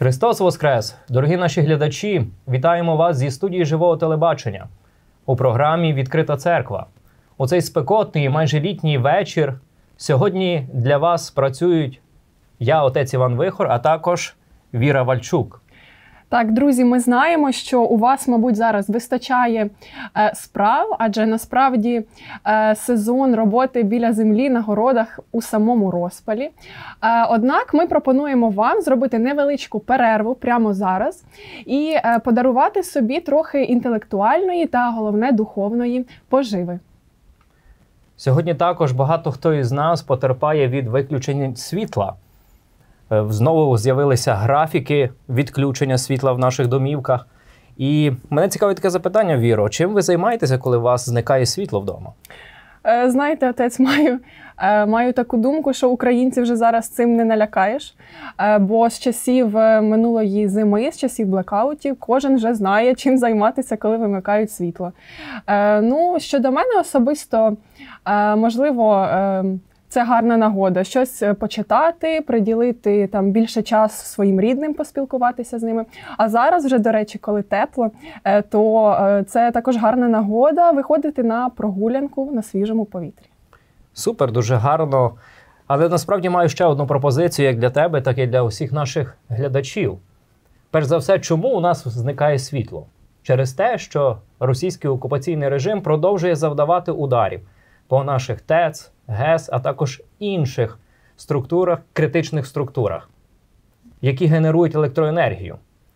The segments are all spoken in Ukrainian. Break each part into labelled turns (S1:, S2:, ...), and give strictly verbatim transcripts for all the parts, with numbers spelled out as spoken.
S1: Христос Воскрес! Дорогі наші глядачі, вітаємо вас зі студії Живого телебачення у програмі «Відкрита церква». У цей спекотний, майже літній вечір сьогодні для вас працюють я, отець Іван Вихор, а також Віра Вальчук.
S2: Так, друзі, ми знаємо, що у вас, мабуть, зараз вистачає е, справ, адже насправді е, сезон роботи біля землі на городах у самому розпалі. Е, однак ми пропонуємо вам зробити невеличку перерву прямо зараз і е, подарувати собі трохи інтелектуальної та, головне, духовної поживи.
S1: Сьогодні також багато хто із нас потерпає від виключення світла. Знову з'явилися графіки відключення світла в наших домівках. І мене цікавить таке запитання, Віро, чим ви займаєтеся, коли у вас зникає світло вдома?
S2: Знаєте, отець, маю, маю таку думку, що українців вже зараз цим не налякаєш, бо з часів минулої зими, з часів блекаутів, кожен вже знає, чим займатися, коли вимикають світло. Ну, щодо мене особисто, можливо, це гарна нагода щось почитати, приділити там більше часу своїм рідним, поспілкуватися з ними. А зараз вже, до речі, коли тепло, то це також гарна нагода виходити на прогулянку на свіжому повітрі.
S1: Супер, дуже гарно. Але насправді маю ще одну пропозицію як для тебе, так і для усіх наших глядачів. Перш за все, чому у нас зникає світло? Через те, що російський окупаційний режим продовжує завдавати ударів по наших ТЕЦ, ГЕС, а також інших структурах, критичних структурах, які генерують електроенергію.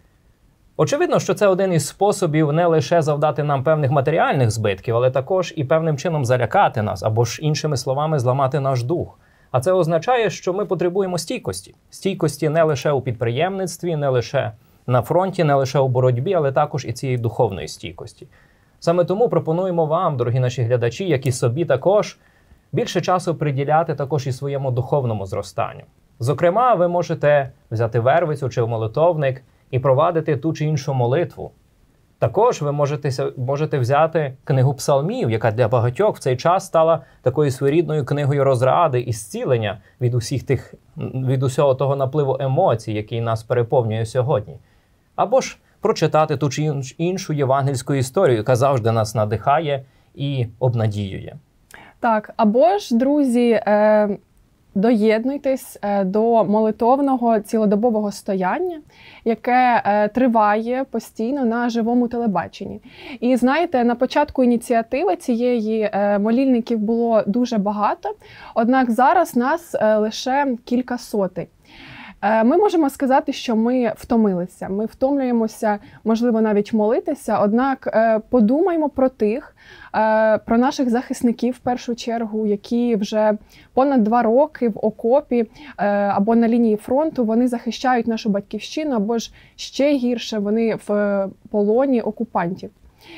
S1: Очевидно, що це один із способів не лише завдати нам певних матеріальних збитків, але також і певним чином залякати нас, або ж, іншими словами, зламати наш дух. А це означає, що ми потребуємо стійкості. Стійкості не лише у підприємництві, не лише на фронті, не лише у боротьбі, але також і цієї духовної стійкості. Саме тому пропонуємо вам, дорогі наші глядачі, як і собі також, більше часу приділяти також і своєму духовному зростанню. Зокрема, ви можете взяти вервицю чи молитовник і провадити ту чи іншу молитву. Також ви можете, можете взяти книгу псалмів, яка для багатьох в цей час стала такою своєрідною книгою розради і зцілення від, усіх тих, від усього того напливу емоцій, який нас переповнює сьогодні. Або ж прочитати ту чи іншу євангельську історію, яка завжди нас надихає і обнадіює.
S2: Так, або ж, друзі, е, доєднуйтесь е, до молитовного цілодобового стояння, яке е, триває постійно на живому телебаченні. І знаєте, на початку ініціативи цієї е, молільників було дуже багато, однак зараз нас е, лише кілька сотень. Ми можемо сказати, що ми втомилися, ми втомлюємося, можливо, навіть молитися, однак подумаймо про тих, про наших захисників в першу чергу, які вже понад два роки в окопі або на лінії фронту, вони захищають нашу батьківщину, або ж ще гірше, вони в полоні окупантів.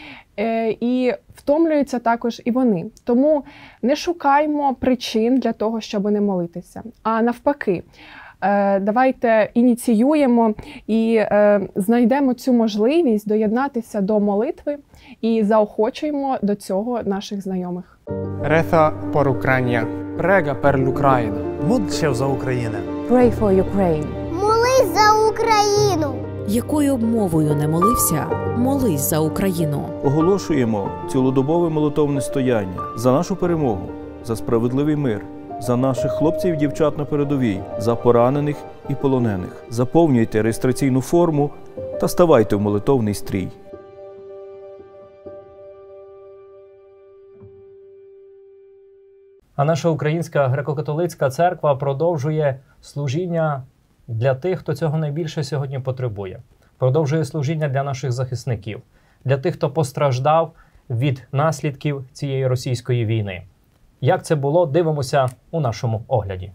S2: І втомлюються також і вони. Тому не шукаймо причин для того, щоб не молитися, а навпаки, давайте ініціюємо і е, знайдемо цю можливість доєднатися до молитви і заохочуємо до цього наших знайомих.
S3: Reza por Ucrania.
S4: Prega per l'Ucraina.
S5: Молчав за Україну.
S6: Pray for Ukraine.
S7: Молись за Україну.
S6: Якою б мовою не молився, молись за Україну.
S8: Оголошуємо цілодобове молитовне стояння за нашу перемогу, за справедливий мир, за наших хлопців і дівчат на передовій, за поранених і полонених. Заповнюйте реєстраційну форму та ставайте в молитовний стрій.
S1: А наша Українська греко-католицька церква продовжує служіння для тих, хто цього найбільше сьогодні потребує. Продовжує служіння для наших захисників, для тих, хто постраждав від наслідків цієї російської війни. Як це було, дивимося у нашому огляді.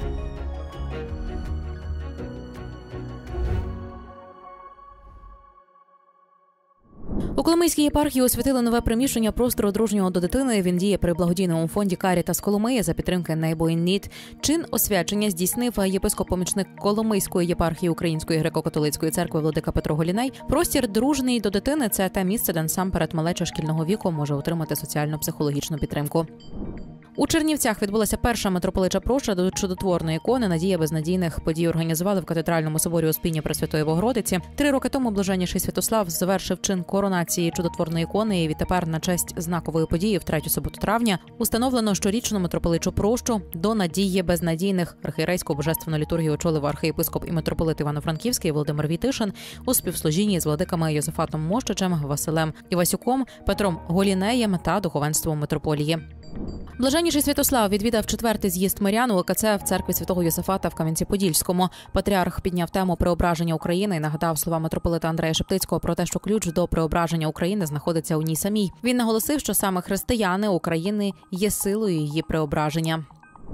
S9: У Коломийській єпархії освятили нове приміщення простору дружнього до дитини. Він діє при благодійному фонді «Карітас Коломия» за підтримки «Neighbor in Need». Чин освячення здійснив єпископ-помічник Коломийської єпархії Української греко-католицької церкви владика Петро Голіней. Простір дружний до дитини – це те місце, де насамперед малеча шкільного віку може отримати соціально-психологічну підтримку. У Чернівцях відбулася перша митрополича проща до чудотворної ікони «Надія безнадійних». Події організували в катедральному соборі Успіння Пресвятої Богородиці. Три роки тому блаженніший Святослав завершив чин коронації чудотворної ікони, і відтепер на честь знакової події в третю суботу травня установлено щорічну митрополичу прощу до «Надії безнадійних». Архієрейську божественну літургію очолив архієпископ і митрополит Івано-Франківський Володимир Війтишин у співслужінні з владиками Йозафатом Мощичем, Василем Івасюком, Петром Голінеєм та духовенством митрополії. Блаженніший Святослав відвідав четвертий з'їзд мирян у О Ка Це в церкві Святого Йосафата в Кам'янці-Подільському. Патріарх підняв тему преображення України і нагадав слова митрополита Андрея Шептицького про те, що ключ до преображення України знаходиться у ній самій. Він наголосив, що саме християни України є силою її преображення.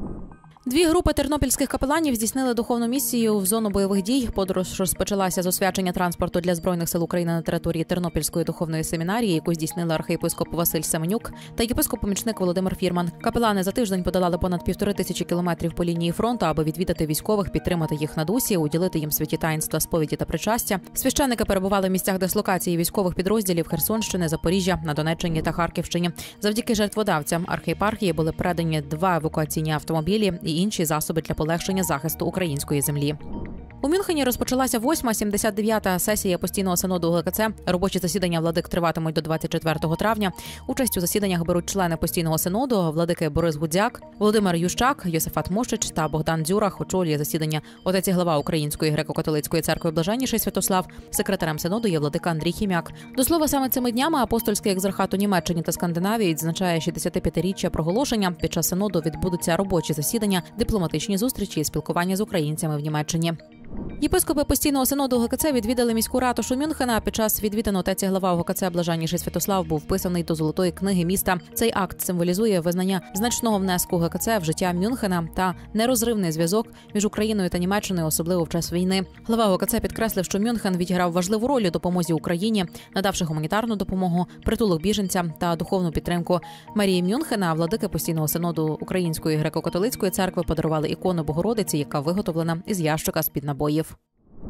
S9: Дві групи тернопільських капеланів здійснили духовну місію в зону бойових дій. Подорож розпочалася з освячення транспорту для Збройних сил України на території Тернопільської духовної семінарії, яку здійснили архієпископ Василь Семенюк та єпископ-помічник Володимир Фірман. Капелани за тиждень подолали понад півтори тисячі кілометрів по лінії фронту, аби відвідати військових, підтримати їх на дусі, уділити їм святі таїнства сповіді та причастя. Священники перебували в місцях дислокації військових підрозділів Херсонщини, Запоріжжя, на Донеччині та Харківщині. Завдяки жертводавцям архієпархії були передані два евакуаційні автомобілі і інші засоби для полегшення захисту української землі. У Мюнхені розпочалася восьма сімдесят дев'ята сесія постійного синоду О Ка Це. Робочі засідання владик триватимуть до двадцять четвертого травня. Участь у засіданнях беруть члени постійного синоду, владики Борис Гудзяк, Володимир Ющак, Йосафат Мощич та Богдан Дзюрах. Очолює засідання отець і глава Української греко-католицької церкви Блаженніший Святослав. Секретарем синоду є владика Андрій Хім'як. До слова, саме цими днями апостольський екзархат у Німеччині та Скандинавії відзначає шістдесятип'ятиріччя проголошення. Під час синоду відбудуться робочі засідання, дипломатичні зустрічі і спілкування з українцями в Німеччині. Єпископи постійного синоду О Ка Це відвідали міську ратушу Мюнхена. Під час відвідин отець і глава О Ка Це Блаженніший Святослав був вписаний до Золотої книги міста. Цей акт символізує визнання значного внеску О Ка Це в життя Мюнхена та нерозривний зв'язок між Україною та Німеччиною, особливо в час війни. Глава О Ка Це підкреслив, що Мюнхен відіграв важливу роль у допомозі Україні, надавши гуманітарну допомогу, притулок біженцям та духовну підтримку. Мерії Мюнхена, владики постійного синоду Української греко-католицької церкви, подарували ікону Богородиці, яка виготовлена із ящика з-під набоїв.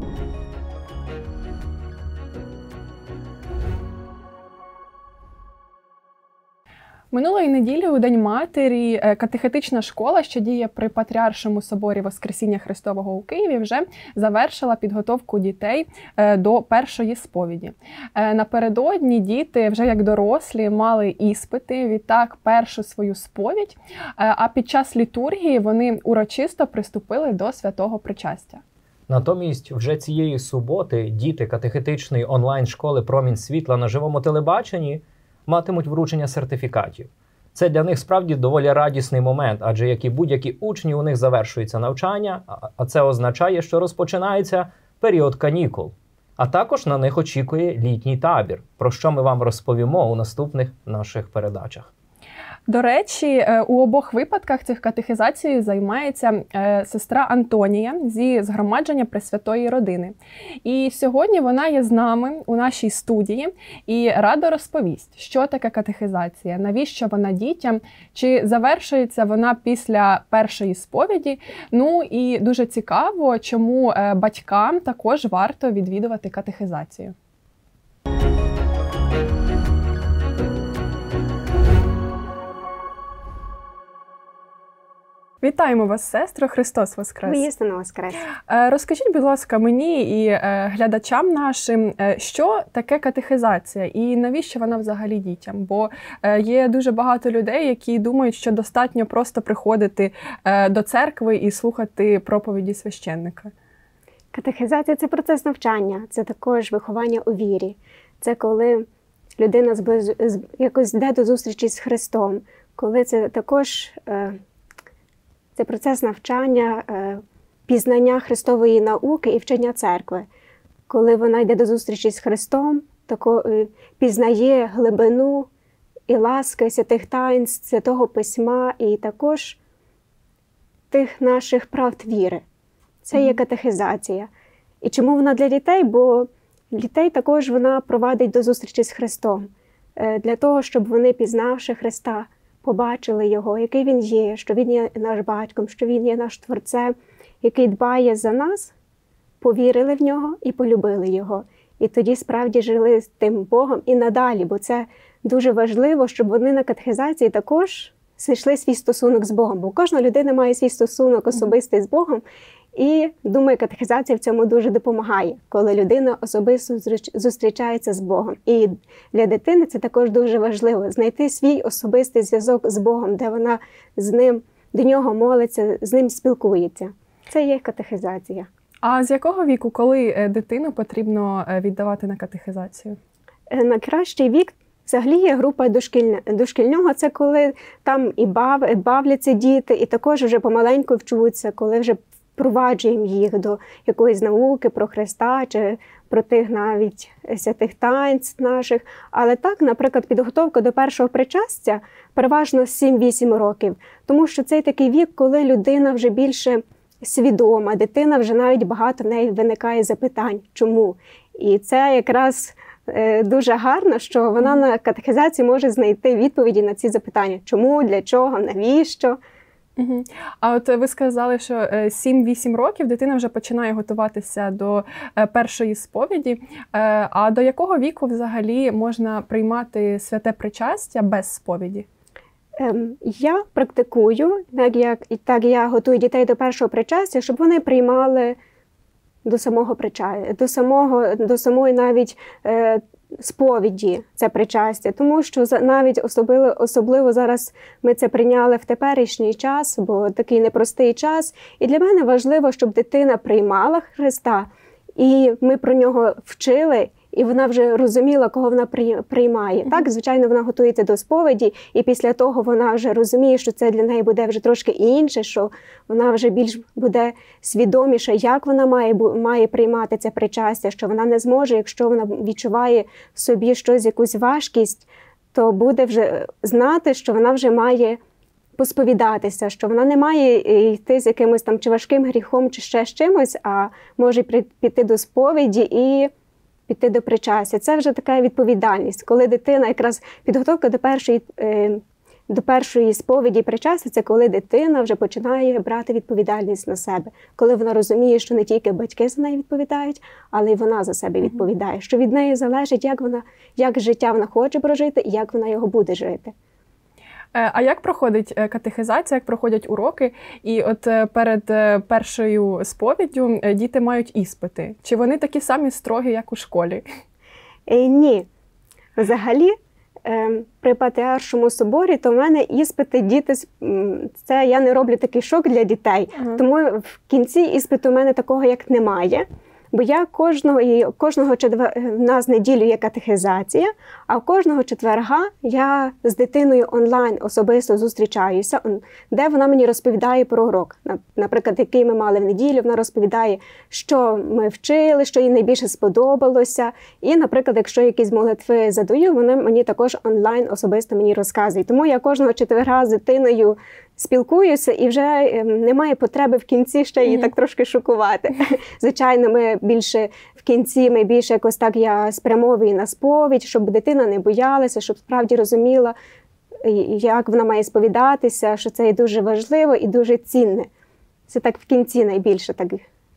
S2: Минулої неділі у День матері катехетична школа, що діє при Патріаршому соборі Воскресіння Христового у Києві, вже завершила підготовку дітей до першої сповіді. Напередодні діти, вже як дорослі, мали іспити, відтак першу свою сповідь, а під час літургії вони урочисто приступили до святого причастя.
S1: Натомість вже цієї суботи діти катехетичної онлайн-школи «Промінь світла» на живому телебаченні матимуть вручення сертифікатів. Це для них справді доволі радісний момент, адже як і будь-які учні, у них завершується навчання, а це означає, що розпочинається період канікул. А також на них очікує літній табір, про що ми вам розповімо у наступних наших передачах.
S2: До речі, у обох випадках цих катехизацією займається сестра Антонія зі згромадження Пресвятої Родини. І сьогодні вона є з нами у нашій студії і радо розповість, що таке катехизація, навіщо вона дітям, чи завершується вона після першої сповіді. Ну і дуже цікаво, чому батькам також варто відвідувати катехизацію. Вітаємо вас, сестро, Христос Воскрес!
S7: Воістину Воскрес!
S2: Розкажіть, будь ласка, мені і глядачам нашим, що таке катехизація і навіщо вона взагалі дітям? Бо є дуже багато людей, які думають, що достатньо просто приходити до церкви і слухати проповіді священника.
S7: Катехизація – це процес навчання, це також виховання у вірі. Це коли людина зближ... якось йде до зустрічі з Христом, коли це також... Це процес навчання, пізнання Христової науки і вчення церкви. Коли вона йде до зустрічі з Христом, тако пізнає глибину і ласки святих таїнств, Святого Письма і також тих наших правд віри. Це є катехизація. І чому вона для дітей? Бо дітей також вона провадить до зустрічі з Христом. Для того, щоб вони, пізнавши Христа, побачили Його, який Він є, що Він є наш батьком, що Він є наш Творцем, який дбає за нас, повірили в Нього і полюбили Його. І тоді справді жили з тим Богом і надалі, бо це дуже важливо, щоб вони на катехизації також знайшли свій стосунок з Богом. Бо кожна людина має свій стосунок особистий з Богом. І, думаю, катехизація в цьому дуже допомагає, коли людина особисто зустрічається з Богом. І для дитини це також дуже важливо – знайти свій особистий зв'язок з Богом, де вона з ним, до нього молиться, з ним спілкується. Це є катехизація.
S2: А з якого віку, коли дитину потрібно віддавати на катехизацію?
S7: На кращий вік взагалі є група дошкільня, дошкільного, це коли там і бав, бавляться діти, і також вже помаленьку вчуться, коли вже впроваджуємо їх до якоїсь науки про Христа чи про тих навіть святих таїнств наших. Але так, наприклад, підготовка до першого причастя переважно сім-вісім років, тому що це такий вік, коли людина вже більше свідома, дитина вже навіть багато в неї виникає запитань, чому. І це якраз дуже гарно, що вона на катехизації може знайти відповіді на ці запитання. Чому, для чого, навіщо.
S2: Угу. А от ви сказали, що сім-вісім років дитина вже починає готуватися до першої сповіді. А до якого віку взагалі можна приймати святе причастя без сповіді?
S7: Я практикую, так як, так я готую дітей до першого причастя, щоб вони приймали до самого причастя, до самого, до самої навіть е, сповіді це причастя. Тому що навіть особливо, особливо зараз ми це прийняли в теперішній час, бо такий непростий час. І для мене важливо, щоб дитина приймала Христа, і ми про нього вчили, і вона вже розуміла, кого вона приймає. Mm-hmm. Так, звичайно, вона готується до сповіді, і після того вона вже розуміє, що це для неї буде вже трошки інше, що вона вже більш буде свідоміша, як вона має, має приймати це причастя, що вона не зможе, якщо вона відчуває в собі щось, якусь важкість, то буде вже знати, що вона вже має посповідатися, що вона не має йти з якимось там чи важким гріхом, чи ще з чимось, а може піти до сповіді і піти до причастя. Це вже така відповідальність. Коли дитина, якраз підготовка до першої, до першої сповіді і причастя, це коли дитина вже починає брати відповідальність на себе. Коли вона розуміє, що не тільки батьки за неї відповідають, але й вона за себе відповідає. Що від неї залежить, як вона, як життя вона хоче прожити і як вона його буде жити.
S2: А як проходить катехизація, як проходять уроки? І от перед першою сповіддю діти мають іспити. Чи вони такі самі строгі, як у школі?
S7: Ні. Взагалі, при Патріаршому соборі, то в мене іспити діти, це я не роблю такий шок для дітей. Ага. Тому в кінці іспиту в мене такого як немає. Бо я кожного, кожного четверга, в нас неділю є катехизація, а кожного четверга я з дитиною онлайн особисто зустрічаюся, де вона мені розповідає про урок. Наприклад, який ми мали в неділю, вона розповідає, що ми вчили, що їй найбільше сподобалося. І, наприклад, якщо якісь молитви задаю, вони мені також онлайн особисто мені розказують. Тому я кожного четверга з дитиною спілкуюся, і вже немає потреби в кінці ще її mm-hmm. так трошки шокувати. Звичайно, ми більше в кінці, ми більше якось так я спрямовую на сповідь, щоб дитина не боялася, щоб справді розуміла, як вона має сповідатися, що це є дуже важливо і дуже цінне. Це так в кінці найбільше так,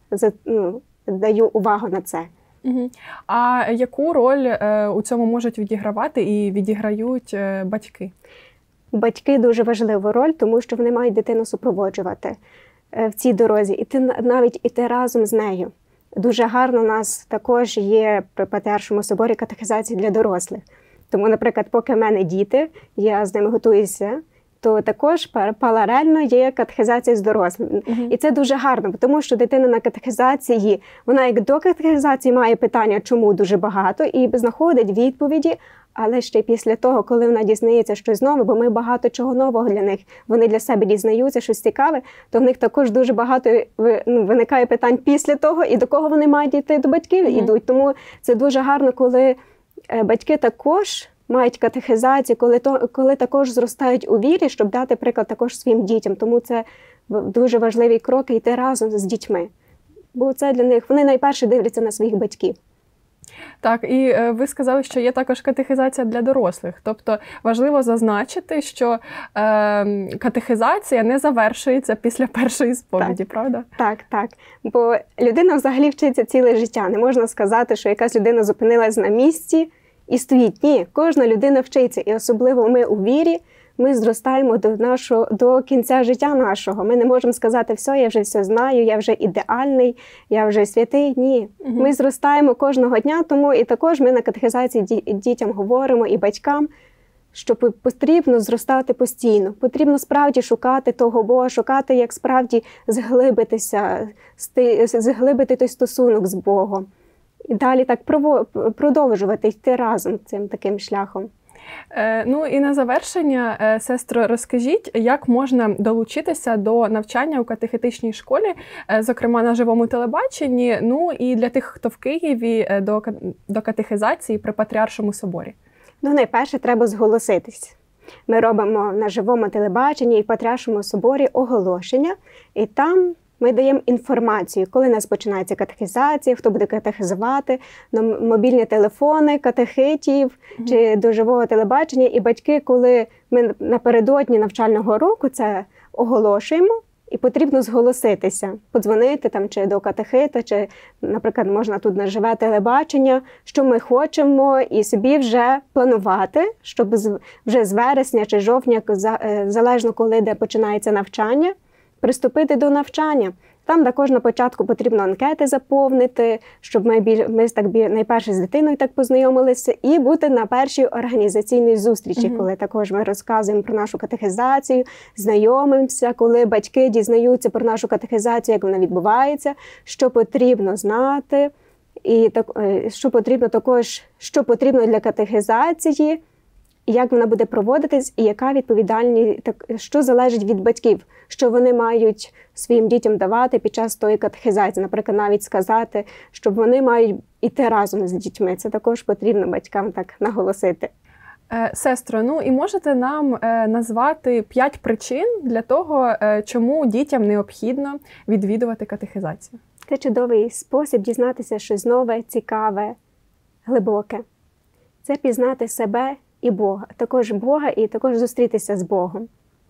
S7: ну, даю увагу на це.
S2: Угу. А яку роль е, у цьому можуть відігравати і відіграють е, батьки?
S7: Батьки дуже важливу роль, тому що вони мають дитину супроводжувати в цій дорозі. І ти навіть іти разом з нею. Дуже гарно у нас також є при Патріаршому соборі катехизації для дорослих. Тому, наприклад, поки в мене діти, я з ними готуюся, то також паралельно є катехизація з дорослими. Uh-huh. І це дуже гарно, тому що дитина на катехизації, вона як до катехизації має питання, чому дуже багато, і знаходить відповіді, але ще після того, коли вона дізнається щось нове, бо ми багато чого нового для них, вони для себе дізнаються, щось цікаве, то в них також дуже багато ну, виникає питань після того, і до кого вони мають йти, до батьків uh-huh. йдуть. Тому це дуже гарно, коли батьки також мають катехизацію, коли, то, коли також зростають у вірі, щоб дати приклад також своїм дітям. Тому це дуже важливий крок – йти разом з дітьми. Бо це для них, вони найперше дивляться на своїх батьків.
S2: Так, і ви сказали, що є також катехизація для дорослих. Тобто важливо зазначити, що е, катехизація не завершується після першої сповіді,
S7: так,
S2: правда?
S7: Так, так. Бо людина взагалі вчиться ціле життя. Не можна сказати, що якась людина зупинилась на місці і стоїть. Ні, кожна людина вчиться. І особливо ми у вірі, ми зростаємо до нашого, до кінця життя нашого. Ми не можемо сказати, все, я вже все знаю, я вже ідеальний, я вже святий. Ні. Угу. Ми зростаємо кожного дня, тому і також ми на катехизації дітям говоримо і батькам, що потрібно зростати постійно. Потрібно справді шукати того Бога, шукати, як справді зглибитися, зглибити той стосунок з Богом. І далі так продовжувати йти разом цим таким шляхом.
S2: Е, ну і на завершення, е, сестро, розкажіть, як можна долучитися до навчання у катехетичній школі, е, зокрема на живому телебаченні, ну і для тих, хто в Києві, е, до, до катехизації при Патріаршому соборі?
S7: Ну, найперше, треба зголоситись. Ми робимо на живому телебаченні і в Патріаршому соборі оголошення, і там ми даємо інформацію, коли у нас починається катехизація, хто буде катехизувати, мобільні телефони, катехитів mm-hmm. чи до живого телебачення. І батьки, коли ми напередодні навчального року це оголошуємо, і потрібно зголоситися, подзвонити там чи до катехита, чи, наприклад, можна тут на живе телебачення, що ми хочемо, і собі вже планувати, щоб вже з вересня чи жовтня, залежно коли де починається навчання, приступити до навчання. Там також на початку потрібно анкети заповнити, щоб ми, біль... ми так найперше з дитиною так познайомилися, і бути на першій організаційній зустрічі, mm-hmm. коли також ми розказуємо про нашу катехизацію, знайомимося, коли батьки дізнаються про нашу катехизацію, як вона відбувається, що потрібно знати, і так, що потрібно також, що потрібно для катехизації, як вона буде проводитись, і яка відповідальність, що залежить від батьків, що вони мають своїм дітям давати під час тої катехизації. Наприклад, навіть сказати, щоб вони мають іти разом з дітьми. Це також потрібно батькам так наголосити.
S2: Сестро, ну і можете нам назвати п'ять причин для того, чому дітям необхідно відвідувати катехизацію?
S7: Це чудовий спосіб дізнатися щось нове, цікаве, глибоке. Це пізнати себе і Бога, також Бога і також зустрітися з Богом.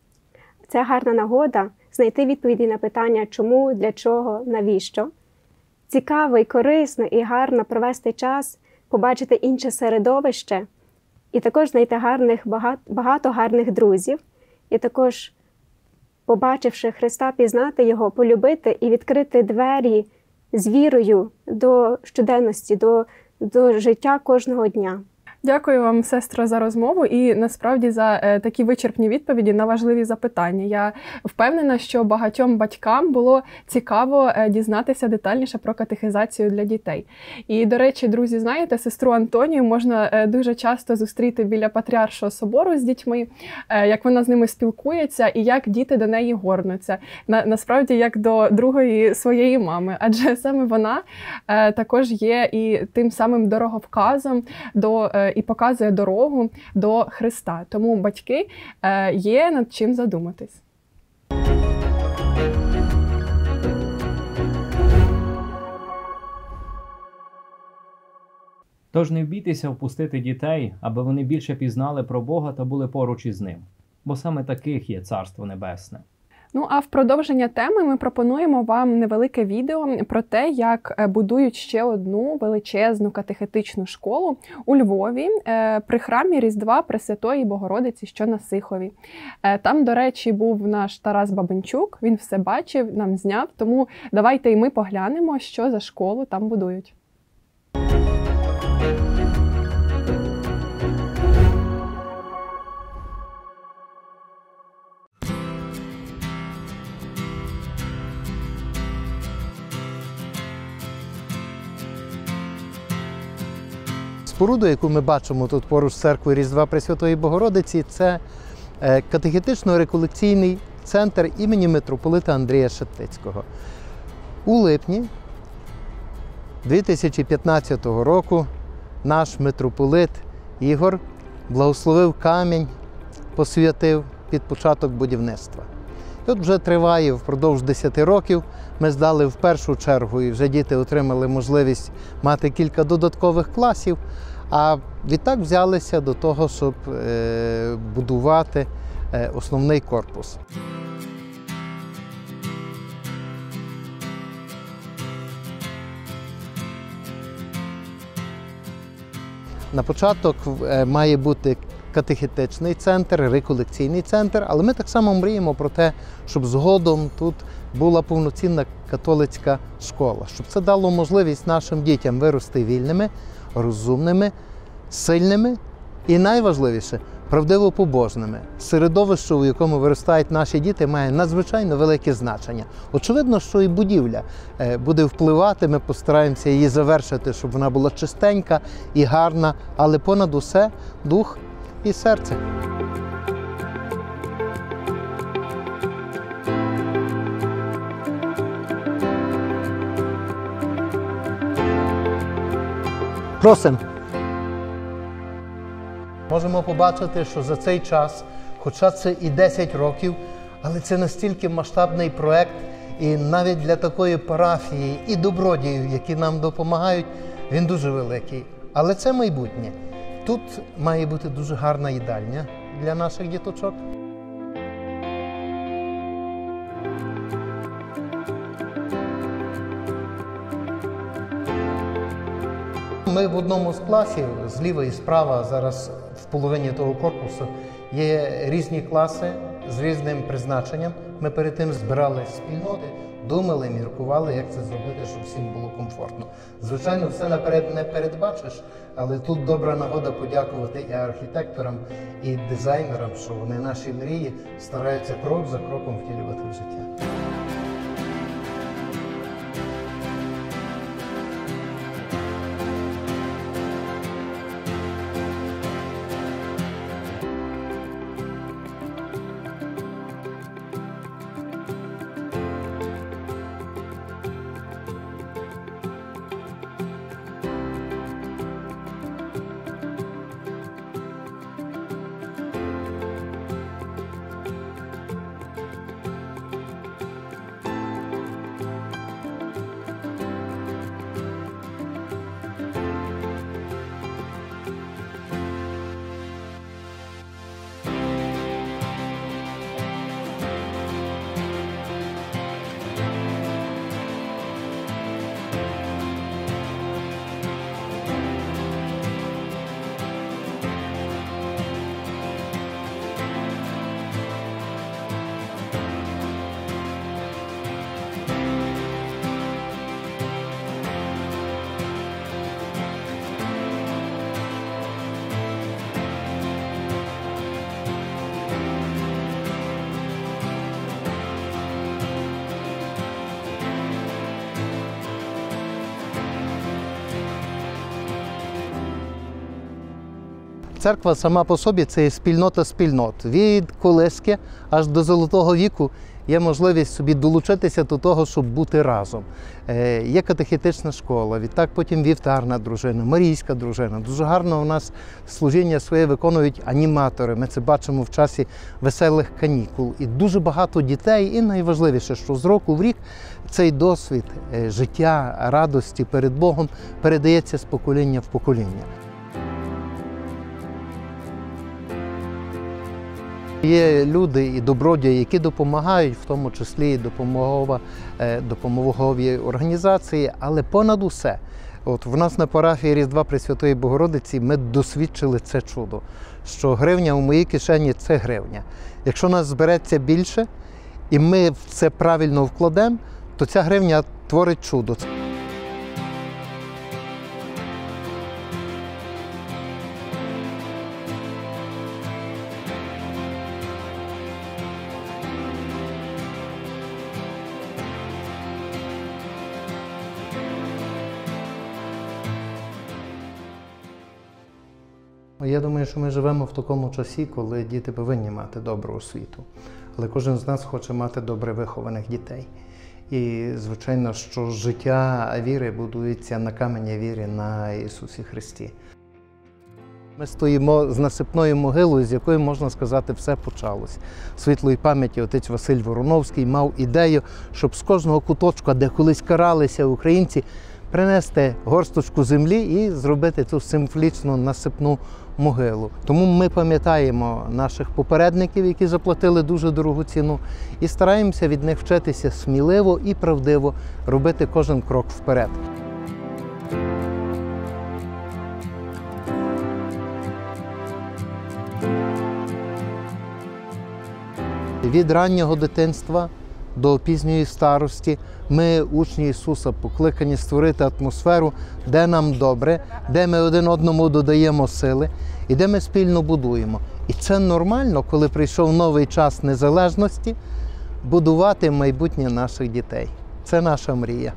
S7: Це гарна нагода знайти відповіді на питання чому, для чого, навіщо. Цікаво і корисно і гарно провести час, побачити інше середовище і також знайти гарних, багато, багато гарних друзів. І також, побачивши Христа, пізнати Його, полюбити і відкрити двері з вірою до щоденності, до, до життя кожного дня.
S2: Дякую вам, сестро, за розмову і насправді за е, такі вичерпні відповіді на важливі запитання. Я впевнена, що багатьом батькам було цікаво е, дізнатися детальніше про катехизацію для дітей. І, до речі, друзі, знаєте, сестру Антонію можна е, дуже часто зустріти біля Патріаршого собору з дітьми, е, як вона з ними спілкується і як діти до неї горнуться. На, насправді, як до другої своєї мами. Адже саме вона е, також є і тим самим дороговказом до е, і показує дорогу до Христа. Тому, батьки, є над чим задуматись.
S1: Тож не бійтеся впустити дітей, аби вони більше пізнали про Бога та були поруч із Ним. Бо саме таких є Царство Небесне.
S2: Ну, а в продовження теми ми пропонуємо вам невелике відео про те, як будують ще одну величезну катехетичну школу у Львові при храмі Різдва Пресвятої Богородиці, що на Сихові. Там, до речі, був наш Тарас Бабенчук, він все бачив, нам зняв, тому давайте і ми поглянемо, що за школу там будують.
S5: Споруду, яку ми бачимо тут поруч з церквою Різдва Пресвятої Богородиці, це катехетично-реколекційний центр імені митрополита Андрія Шептицького. У липні дві тисячі п'ятнадцятого року наш митрополит Ігор благословив камінь, посвятив під початок будівництва. І от вже триває впродовж десяти років. Ми здали в першу чергу, і вже діти отримали можливість мати кілька додаткових класів, а відтак взялися до того, щоб е, будувати е, основний корпус. На початок е, має бути катехетичний центр, реколекційний центр, але ми так само мріємо про те, щоб згодом тут була повноцінна католицька школа, щоб це дало можливість нашим дітям вирости вільними, розумними, сильними і, найважливіше, правдиво побожними. Середовище, у якому виростають наші діти, має надзвичайно велике значення. Очевидно, що і будівля буде впливати, ми постараємося її завершити, щоб вона була чистенька і гарна, але понад усе дух і серце. Просимо. Можемо побачити, що за цей час, хоча це і десять років, але це настільки масштабний проект, і навіть для такої парафії і добродіїв, які нам допомагають, він дуже великий. Але це майбутнє. Тут має бути дуже гарна їдальня для наших діточок. Ми в одному з класів, зліва і справа, зараз в половині того корпусу, є різні класи з різним призначенням. Ми перед тим збирали спільноти, думали, міркували, як це зробити, щоб всім було комфортно. Звичайно, все наперед не передбачиш, але тут добра нагода подякувати і архітекторам, і дизайнерам, що вони наші мрії стараються крок за кроком втілювати в життя. Церква сама по собі – це є спільнота спільнот. Від колиски аж до Золотого віку є можливість собі долучитися до того, щоб бути разом. Е, є катехетична школа, відтак потім вівтарна дружина, марійська дружина. Дуже гарно у нас служіння своє виконують аніматори. Ми це бачимо в часі веселих канікул. І дуже багато дітей, і найважливіше, що з року в рік цей досвід е, життя, радості перед Богом передається з покоління в покоління. Є люди і добродії, які допомагають, в тому числі і допомогова, допомогові організації, але понад усе, от в нас на парафії Різдва Пресвятої Богородиці ми досвідчили це чудо, що гривня у моїй кишені – це гривня. Якщо нас збереться більше, і ми в це правильно вкладемо, то ця гривня творить чудо. Я думаю, що ми живемо в такому часі, коли діти повинні мати добру освіту. Але кожен з нас хоче мати добре вихованих дітей. І, звичайно, що життя віри будується на камені віри на Ісусі Христі. Ми стоїмо з насипною могилою, з якої, можна сказати, все почалось. Світлої пам'яті отець Василь Вороновський мав ідею, щоб з кожного куточка, де колись каралися українці, принести горсточку землі і зробити ту символічну насипну могилу. Тому ми пам'ятаємо наших попередників, які заплатили дуже дорогу ціну, і стараємося від них вчитися сміливо і правдиво робити кожен крок вперед. від раннього дитинства до пізньої старості ми, учні Ісуса, покликані створити атмосферу, де нам добре, де ми один одному додаємо сили і де ми спільно будуємо. І це нормально, коли прийшов новий час незалежності, будувати майбутнє наших дітей. Це наша мрія.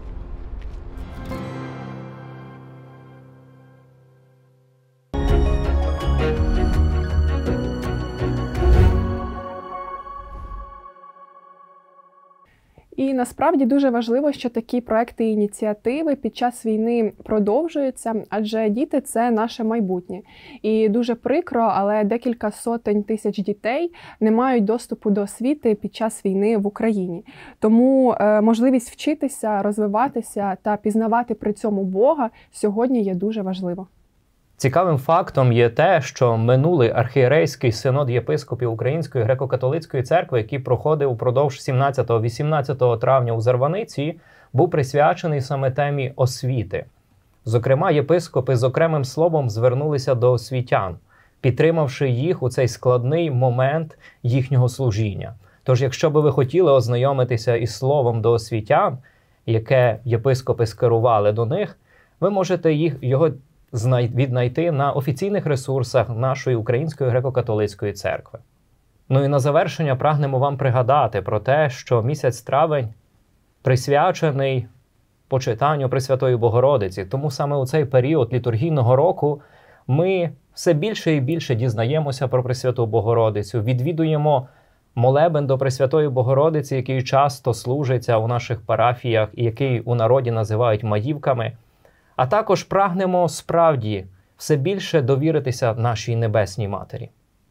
S2: І насправді дуже важливо, що такі проекти і ініціативи під час війни продовжуються, адже діти – це наше майбутнє. І дуже прикро, але декілька сотень тисяч дітей не мають доступу до освіти під час війни в Україні. Тому е, можливість вчитися, розвиватися та пізнавати при цьому Бога сьогодні є дуже важливо.
S1: Цікавим фактом є те, що минулий архієрейський синод єпископів Української греко-католицької церкви, який проходив упродовж сімнадцятого-вісімнадцятого травня у Зарваниці, був присвячений саме темі освіти. Зокрема, єпископи з окремим словом звернулися до освітян, підтримавши їх у цей складний момент їхнього служіння. Тож, якщо би ви хотіли ознайомитися із словом до освітян, яке єпископи скерували до них, ви можете їх, його віднайти на офіційних ресурсах нашої Української греко-католицької церкви. Ну і на завершення прагнемо вам пригадати про те, що місяць травень присвячений почитанню Пресвятої Богородиці. Тому саме у цей період літургійного року ми все більше і більше дізнаємося про Пресвяту Богородицю, відвідуємо молебен до Пресвятої Богородиці, який часто служиться у наших парафіях і який у народі називають маївками. А також прагнемо справді все більше довіритися нашій Небесній Матері.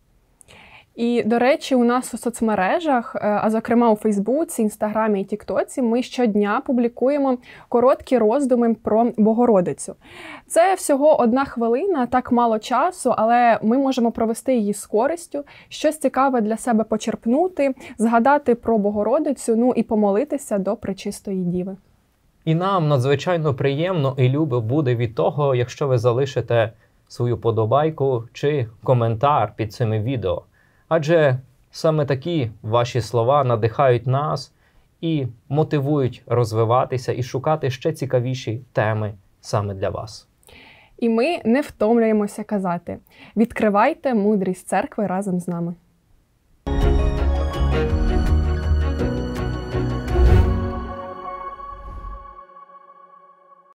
S2: І, до речі, у нас у соцмережах, а зокрема у Фейсбуці, Інстаграмі і Тіктоці, ми щодня публікуємо короткі роздуми про Богородицю. Це всього одна хвилина, так мало часу, але ми можемо провести її з користю, щось цікаве для себе почерпнути, згадати про Богородицю, ну і помолитися до Пречистої Діви.
S1: І нам надзвичайно приємно і любо буде від того, якщо ви залишите свою подобайку чи коментар під цими відео. Адже саме такі ваші слова надихають нас і мотивують розвиватися і шукати ще цікавіші теми саме для вас.
S2: І ми не втомлюємося казати: відкривайте мудрість церкви разом з нами.